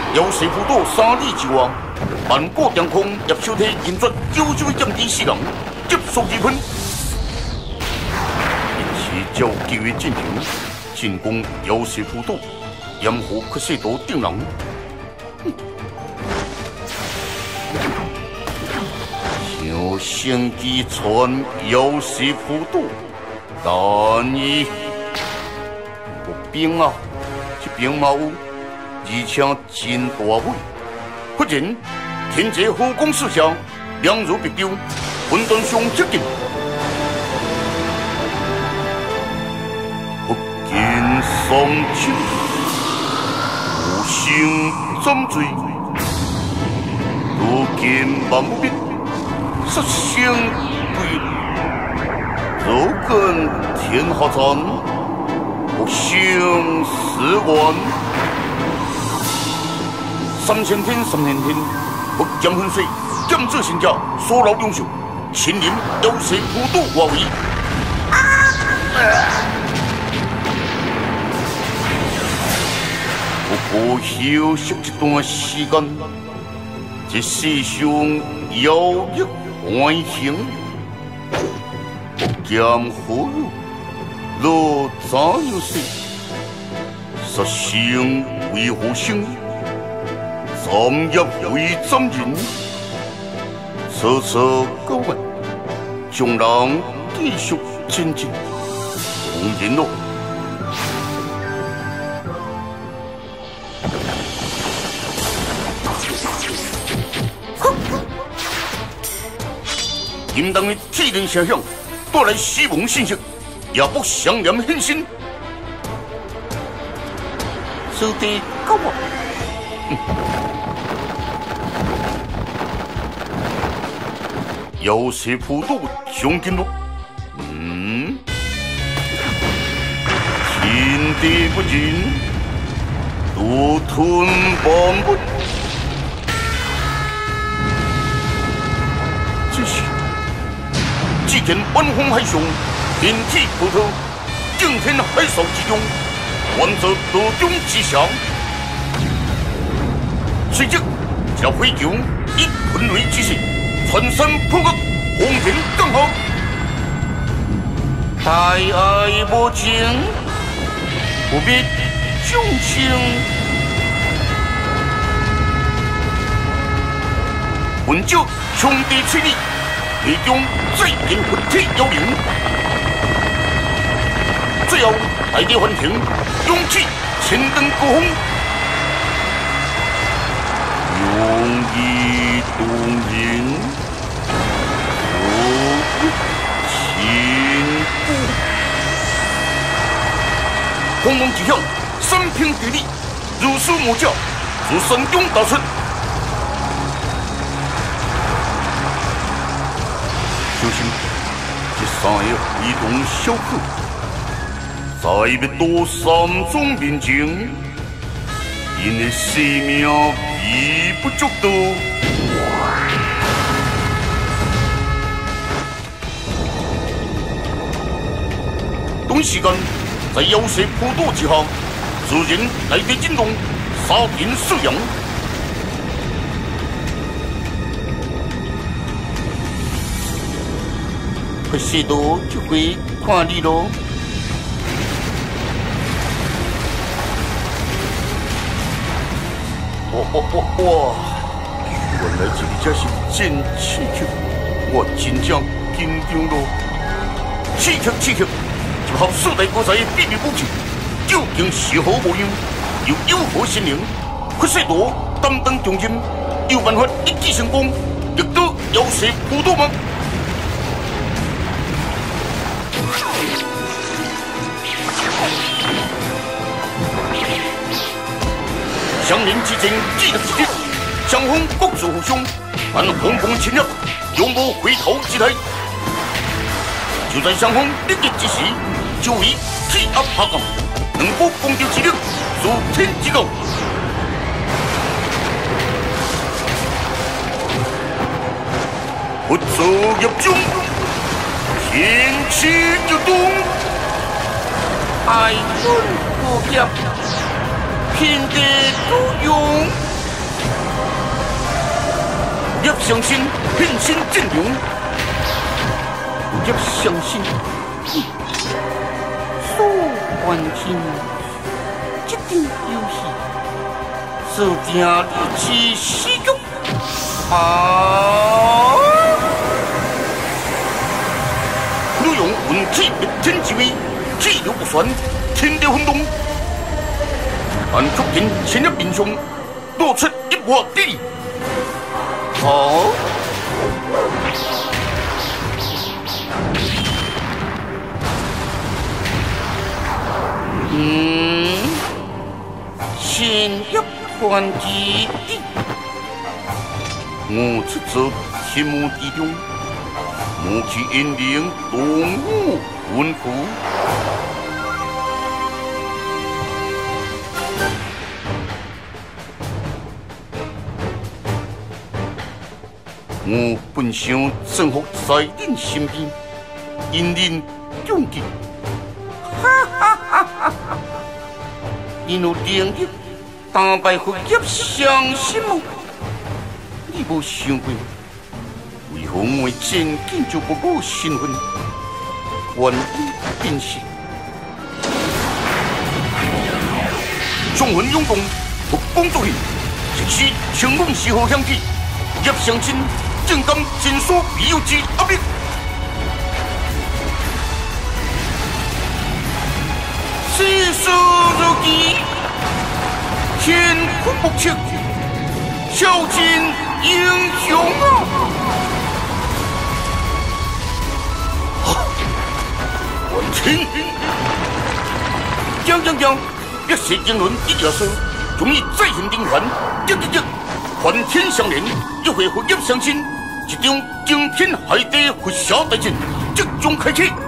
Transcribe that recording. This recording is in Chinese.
由师傅岛3里之外，万国天空叶小体引出99减低4人，接受2分。因此照计划进行，进攻由师傅岛，掩护克西岛等人。想先机传由师傅岛，但伊有兵啊，这兵嘛有。 而且真大尾，忽然天际火光四射，两如别丢，混沌上接近，不见三千，无声斩罪，如见万不灭，杀生归，如根天下残，不生死愿。 3000天，3000天，不减分水，减制行者，所劳两手，亲临有势普渡外围。不过休息一段时间，这世上妖孽环形，不减何路怎样死？杀生为何生？ 斩业为斩人，彻彻高问，将人继续前进。同人咯，应当的铁人声响，带来死亡信息，也不相连现身。师弟高啊！ 有些普渡将军咯，天地不仁，独吞万物。只是，只见万峰海上，天气波涛，惊天海啸之中，万泽道中之下，随即这飞球以喷雷之势。 穿山破谷，红尘刚好。太爱无情，不必忠情。文酒兄弟千里，其中最引魂体幽灵。最后大地欢庭，勇气千灯高峰。勇义动人。 轰隆之响，三平地利，如数魔教自山中打出。小心，这三个非同小可，在要夺3种面前，因的性命微不足道。 短时间，在妖蛇普渡之下，自然来地震动，沙田四阳。可是都就会看你咯。哇！原来这里才是真刺激，我真正紧张咯。刺激！ 就靠四代国贼秘密武器，究竟是何模样？又有何神灵？可西多担当重任，有办法一举成功，力得妖蛇普渡吗？相邻之争，既得之敌，相逢各自互相，但红红侵略，永无回头之态。就在相逢立敌之时。 就以气压下降，两股攻击之力如天之高。不走入中，天气就动。爱恨不业，天地都用。 叶相信现身阵容，叶相信所关心，这场游戏注定如此死局啊！女用运气逆天之威，气流不旋，天地轰动，但足见前一面上露出一抹地。哦。先入团基地，我出走天幕之中，幕起引领动物魂符。我本想征服在恁身边，引领勇气。哈哈哈哈哈！你有能力打败福业相心吗？你无想过，为何我真紧就不顾身份，愿意变成雄浑勇动，不公作戏，即使情梦是何响起，叶相亲正敢尽所必有之压力。世事如棋，天空不测，孝敬英雄啊！我天！讲，一时经纶一热身，终于再现灵魂，幻天相连，一回合叶相亲，一场惊天骇地不暇大战即将开启。